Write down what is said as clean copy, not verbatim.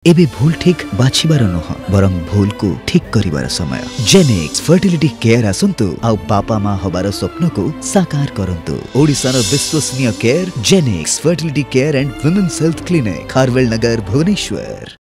एबे भूल ठीक बाछिबार नुह बरं भूल को ठीक करिबार समय। जेनिक्स फर्टिलिटी केयर आसंतु आउ बापा माँ हबार स्वप्न को साकार करंतु। ओडिशार विश्वसनीय care Genix fertility care and women's health clinic, Kharavela Nagar, Bhubaneswar.